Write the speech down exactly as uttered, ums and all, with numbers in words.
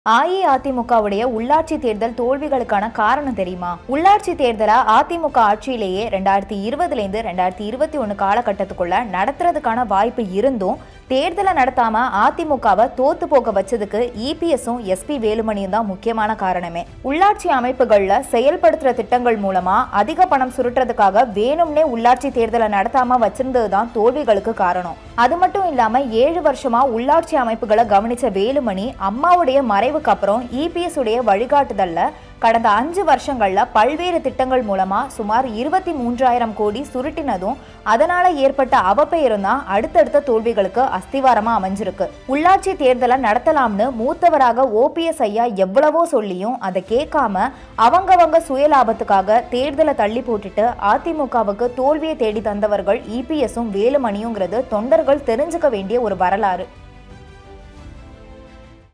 அஇஅதிமுகவுடைய உள்ளாட்சி தேர்தல் தோல்விகளுக்கான காரணம் தெரியுமா? உள்ளாட்சி தேர்தலை அதிமுக ஆட்சியிலேயே ரெண்டாயிரத்தி இருபதுல இருந்து ரெண்டாயிரத்தி இருபத்தி ஒன்னு காலகட்டத்துக்குள்ள நடத்துறதுக்கான வாய்ப்பு இருந்தும் தேர்தலை நடத்தாம அதிமுகவை தோத்து போக வச்சதுக்கு இபிஎஸும் எஸ்பி வேலுமணியும் தான் முக்கியமான காரணமே. உள்ளாட்சி அமைப்புகள்ல செயல்படுத்துற திட்டங்கள் மூலமா அதிக பணம் சுருட்டுறதுக்காக வேணும்னே உள்ளாட்சி தேர்தலை நடத்தாம வச்சிருந்ததுதான் தோல்விகளுக்கு காரணம். அது மட்டும் இல்லாம ஏழு வருஷமா உள்ளாட்சி அமைப்புகளை கவனிச்ச வேலுமணி அம்மாவுடைய மறைவுக்கு அப்புறம் இபிஎஸ் உடைய வழிகாட்டுதல்ல கடந்த அஞ்சு வருஷங்கள்ல பல்வேறு திட்டங்கள் மூலமா சுமார் இருபத்தி மூன்றாயிரம் கோடி சுருட்டினதும் அதனால ஏற்பட்ட அவப்பெயரும் தான் அடுத்தடுத்த தோல்விகளுக்கு அஸ்திவாரமா அமைஞ்சிருக்கு. உள்ளாட்சி தேர்தலை நடத்தலாம்னு மூத்தவராக ஓபிஎஸ் ஐயா எவ்வளவோ சொல்லியும் அதை கேட்காம அவங்கவங்க சுயலாபத்துக்காக தேர்தலை தள்ளி போட்டுட்டு அதிமுகவுக்கு தோல்வியை தேடி தந்தவர்கள் இபிஎஸும் வேலுமணியுங்கிறது தொண்டர்கள் தெரிஞ்சுக்க வேண்டிய ஒரு வரலாறு.